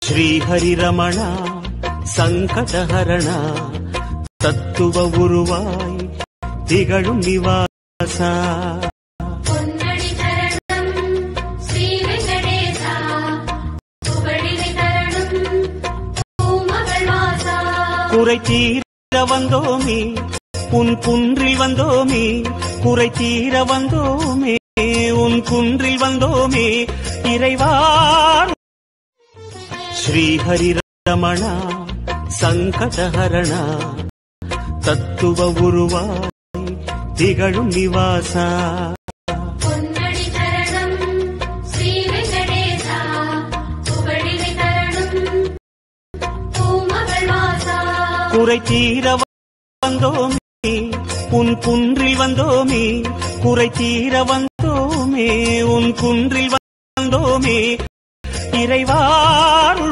ஸ்ரீஹரி ரமணா சங்கடஹரணா தத்துவ உருவாய் திகழும் நிவாசா பொன்னடி சரணம் ஸ்ரீ வெங்கடேசா புகழினை தரணும் பூமகள் வாசா குறை தீர வந்தோமே உன் குன்றில் வந்தோமே குறை தீர வந்தோமே உன் குன்றில் வந்தோமே இறைவா ஸ்ரீஹரி ரமணா சங்கடஹரணா தத்துவ உருவாய் திகழும் நிவாசா பொன்னடி சரணம் ஸ்ரீ வெங்கடேசா புகழினை தரணும் பூமகள் வாசா குறை தீர வந்தோமே உன் குன்றில் வந்தோமே குறை தீர வந்தோமே உன் குன்றில் வந்தோமே இறைவா